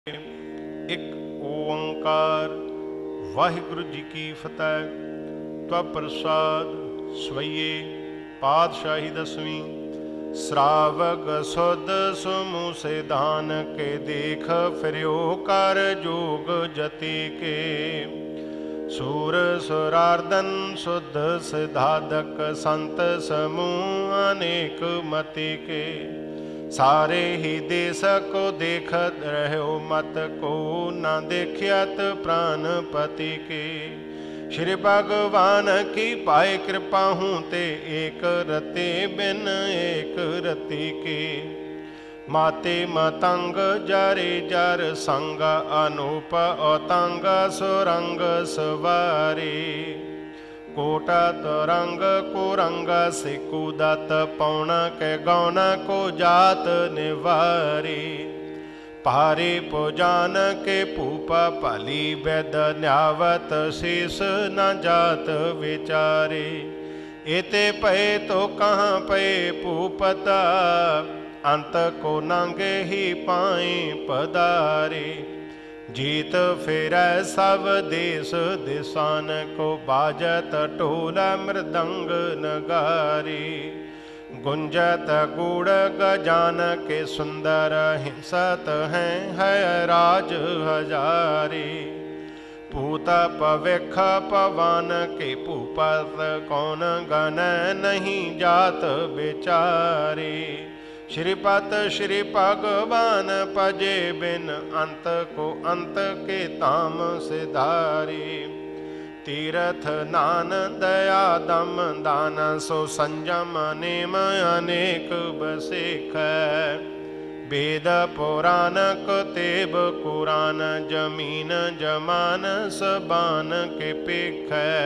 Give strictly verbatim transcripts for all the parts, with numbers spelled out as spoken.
एक ओंकार। वाहिगुरु जी की फतेह। त्वा प्रसाद स्वइये पातशाही दसवीं। श्रावक सुध सुमु से दान के देख फिर्यो कर जोग जति के। सूर सुरार्दन शुद्ध सिद्धादक संत समूह अनेक मति के। सारे ही देश को देखत रहो मत को न देखियत प्राणपति के। श्री भगवान की पाए कृपा हूँ ते एक रति बिन एक रति के। माते मतंग जरे जर संग अनूप अतंग सुरंग सवारी। कोटा तरंग को रंग से कूदत पौन के गौन को जात निवारी। पारे पुजान के पूपा पली वेद न्यावत शेष न जात विचारे। एते पे तो कहाँ पे पूपता अंत को नंगे ही पाए पदारे। जीत फिर सब देश दिशान को बाजत टोला मृदंग नगारी। गुंजत गुड़ गजान के सुंदर हिंसत हैं है राज हजारी। पूत पविख पवन के पूपत कौन गण नहीं जात बेचारी। श्रीपत श्री भगवान पजे बिन अंत को अंत के ताम से धारी। तीर्थ नान दया दम दान सो संयम नेम अनेक बसेख। वेद पुराण कुतेब कुरान जमीन जमान सबान के पेख।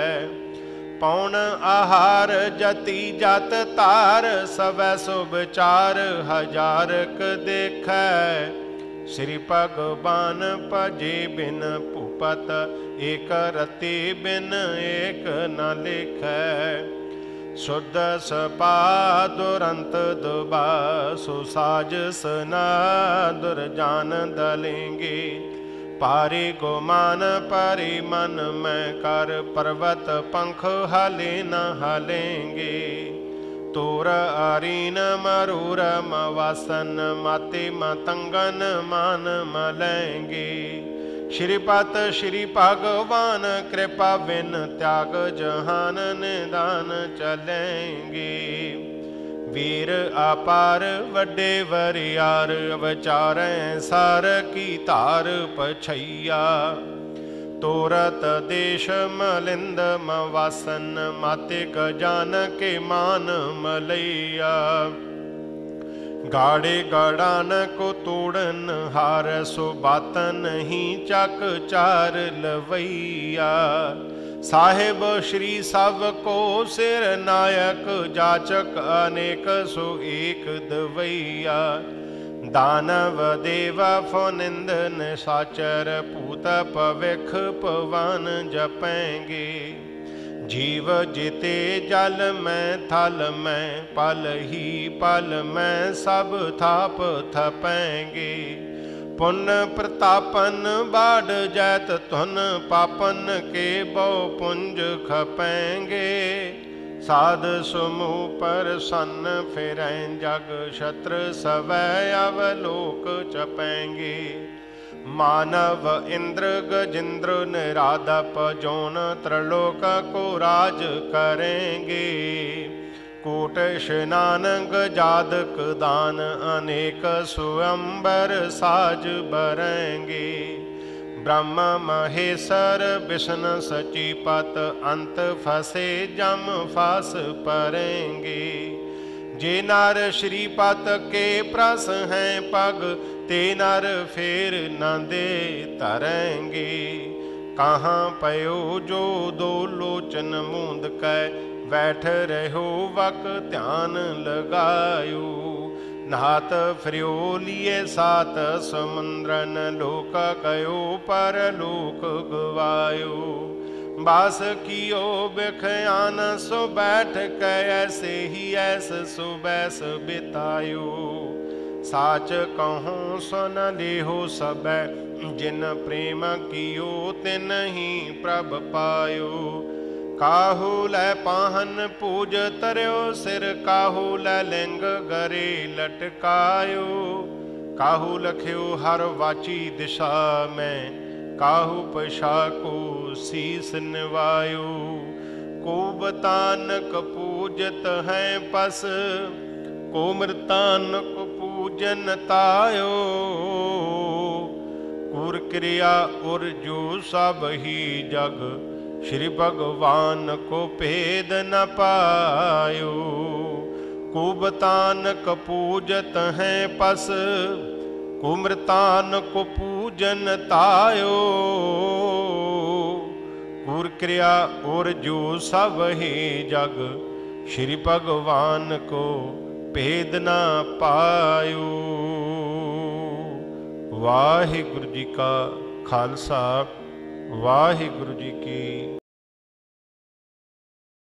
पौन आहार जति जात तार सब सुबचार हजार क देख। श्री भगवान पजे बिन पूपत एक रति बिन एक न लिख। शुद्ध सपा दुरंत दुबा सुसाज सना दुर्जान दलेंगे। पारी गुमान परि मन में कर पर्वत पंख हले न हलेंगे। तोर अरीन मरूर मवासन माते मतंगन मान मलेंगे। श्रीपत श्री भगवान कृपा बिन त्याग जहान निदान चलेंगे। वीर अपार वड्डे वरियार विचारें सार की तार पछैया। तोरत देश मलिंद मवासन माते गजान के मान मलैया। गाड़े गड़ान को तोड़न हार सो बातन ही चक चार लवैया। साहेब श्री सब को सिर नायक जाचक अनेक सो एक दवैया। दानव देव फनिंद निशाचर पूत पविख पवन जपेंगे। जीव जिते जल में थल में पल ही पल में सब थाप थपेंगे। पुण्य प्रतापन बाढ़ जैत धुन पापन के बहु पुंज खपेंगे। साध सुमूह पर सन्न फिरें जग शत्रु सवै अवलोक चपेंगे। मानव इंद्र गजेंद्र निराधप जोन त्रिलोक को राज करेंगे। कोट स्नान गजादक दान अनेक स्वयंवर साज बरेंगे। ब्रह्म महेश्वर विष्णु सचिपत अंत फंसे जम फास परेंगे। जे नर श्रीपत के प्रस हैं पग ते नर फेर न दे तरेंगे। कहाँ पयो जो दो लोचन मूंद कै बैठ रहो वक ध्यान लगायो। नाथ फ्रियो लिए सात समुद्रन लोक गयो पर लोक गवायो। बास कियो बिखयान सो बैठ के ऐसे ही ऐस सो बैस बितायो। साच कहूँ सुन लेहो सबै, जिन प्रेम कियो तिन ही प्रभ पायो। काहू लै पाहन पूज तरयो सिर, काहू लै लिंग गरे लटकायो। काहू लख्यो हर वाची दिशा में, काहू पशाको शीस निवायो। को बतानक पूजत है पस, को मृतानक पूजन तायो। कुर क्रिया उर जो सब ही जग, श्री भगवान को भेद न पायो। कुबतानक पूजत हैं पस, कुमृतान को पूजन तायो। कुर क्रिया और जो सब ही जग, श्री भगवान को भेद न पायो। वाहिगुरु जी का खालसा, वाहिगुरु जी की